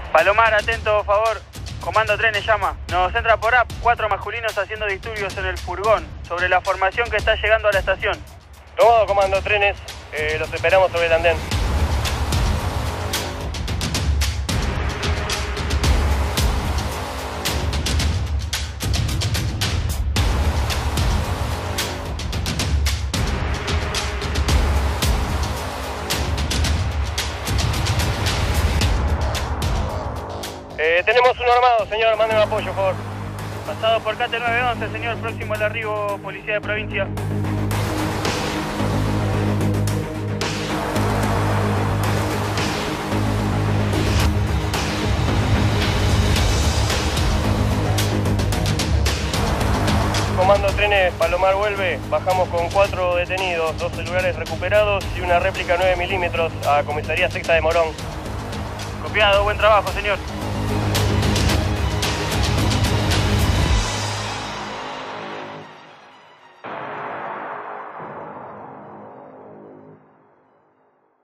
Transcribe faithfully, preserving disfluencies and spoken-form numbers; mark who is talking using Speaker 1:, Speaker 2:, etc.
Speaker 1: Palomar, atento, por favor. Comando Trenes llama. Nos entra por app cuatro masculinos haciendo disturbios en el furgón sobre la formación que está llegando a la estación.
Speaker 2: Tomado, Comando Trenes. Eh, los esperamos sobre el andén. Eh, tenemos uno armado, señor, mándenme apoyo, por favor.
Speaker 1: Pasado por Cate nueve once, señor, próximo al arribo, policía de provincia.
Speaker 2: Comando Trenes, Palomar vuelve, bajamos con cuatro detenidos, dos celulares recuperados y una réplica nueve milímetros a comisaría sexta de Morón.
Speaker 1: Copiado, buen trabajo, señor.